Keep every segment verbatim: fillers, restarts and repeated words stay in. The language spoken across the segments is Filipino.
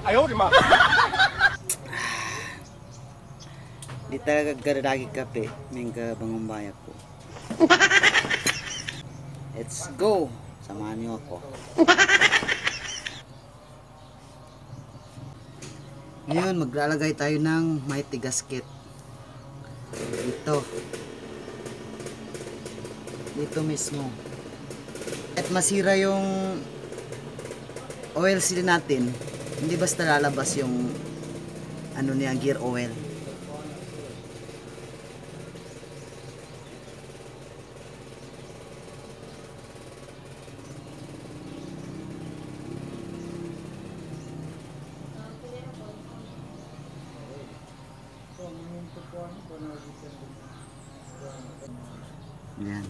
Ayaw, di ma. Di talaga garadagi kape, mingga bangumbaya ko. Let's go! Samahan niyo ako. Ngayon, maglalagay tayo ng mighty gasket. Dito. Dito mismo. At masira yung oil seal natin, hindi basta lalabas yung ano niya, gear oil. Yan.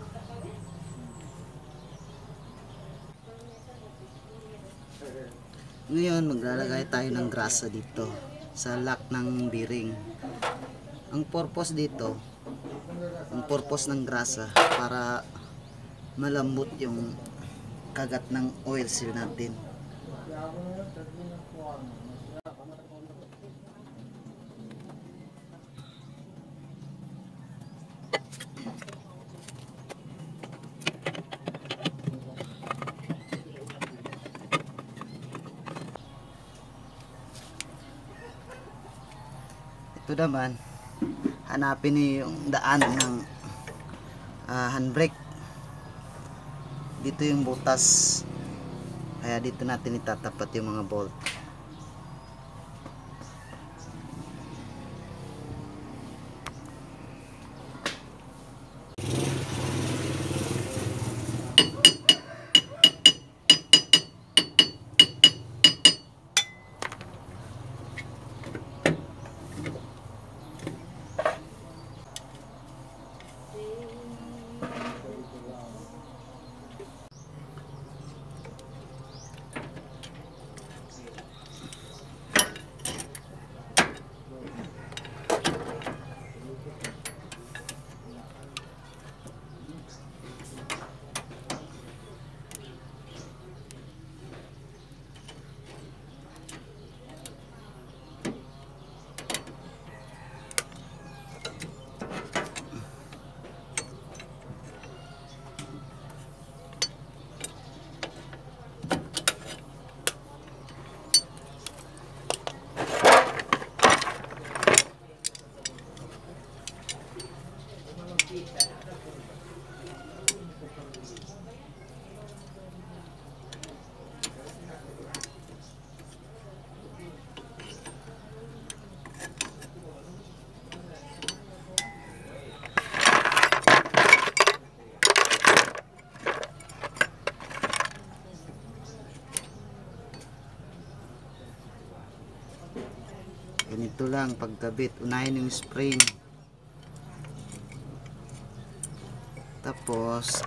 Ngayon, maglalagay tayo ng grasa dito sa lock ng bearing. Ang purpose dito, ang purpose ng grasa para malambot yung kagat ng oil seal natin. Ito naman, hanapin niyo yung daan ng uh, handbrake. Dito yung butas, kaya dito natin itatapat yung mga bolt. Ganito lang pagkabit, unahin yung spring, tapos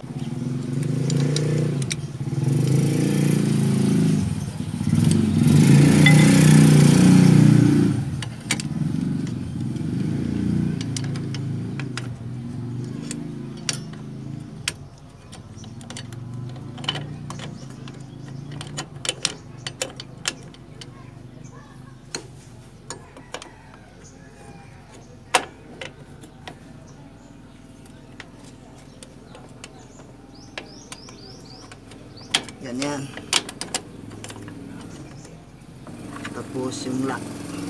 ganyan. Tapos yung lock.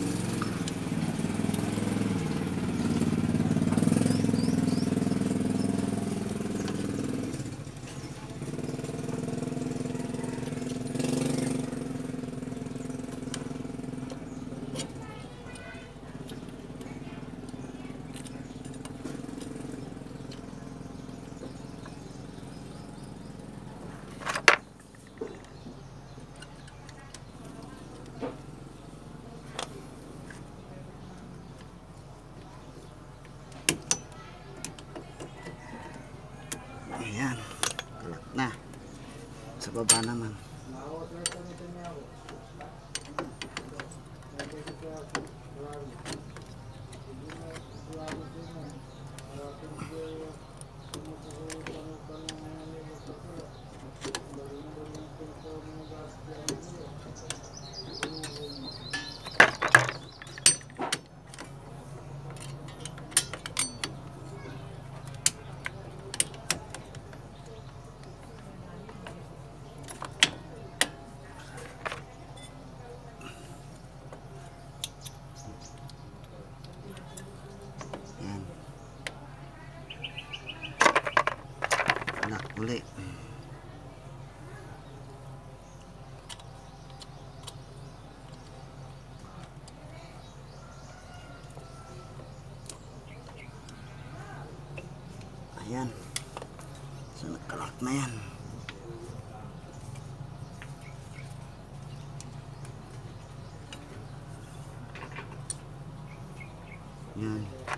Ayan, kalat na. Sa baba naman.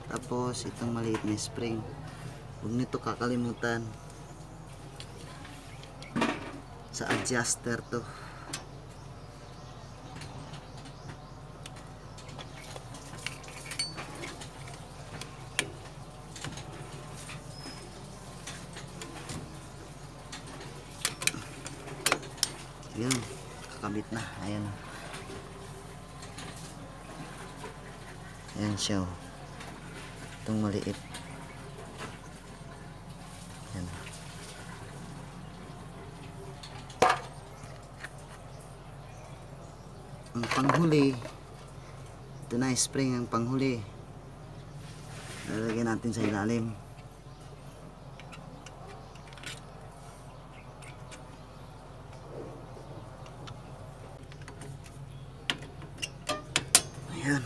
Tapos itong maliit na spring, huwag nito kakalimutan sa adjuster to. Yun, kakabit na. Ayan. Ayan siya. Oh. Itong maliit. Ayan. Ang panghuli, ito na spring ang panghuli. Lalagyan natin sa ilalim. Ayan.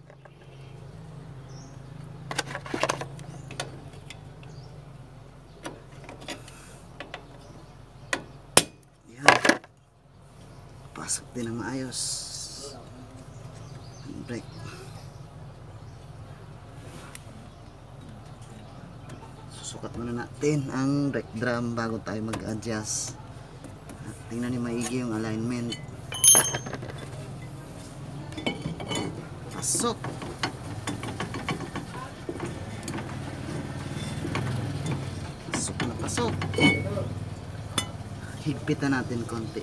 Ayan. Pasok din ang maayos. Ang brake. Susukat muna natin ang brake drum bago tayo mag-adjust. At tingnan niyo maigi yung alignment. Pasok. Pasok na pasok. Higpitan natin konti.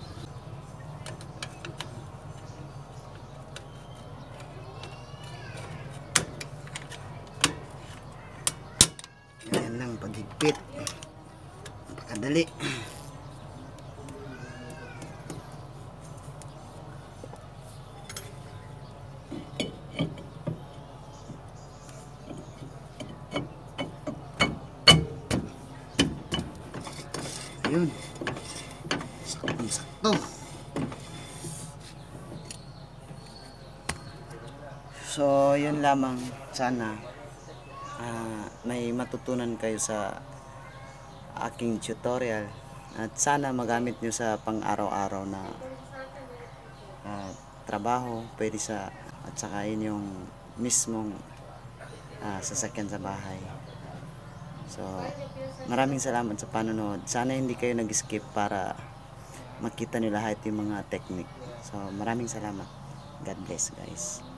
Yan lang paghigpit. Napakadali. Ayun. Saktong sakto. So, yun lamang. Sana uh, may matutunan kayo sa aking tutorial. At sana magamit nyo sa pang-araw-araw na uh, trabaho. Pwede sa, at saka yun yung mismong uh, sasakyan sa bahay. So, maraming salamat sa panonood. Sana hindi kayo nag-skip para makita nyo lahat yung mga technique. So, maraming salamat. God bless guys.